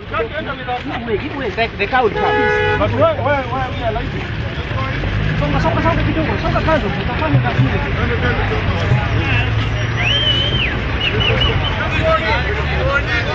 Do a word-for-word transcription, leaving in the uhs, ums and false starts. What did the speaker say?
Give way, the, the cow will come. But why, why, why we are like this? Songa, songa, songa kidogo, songa kando, utafanya kazi ile.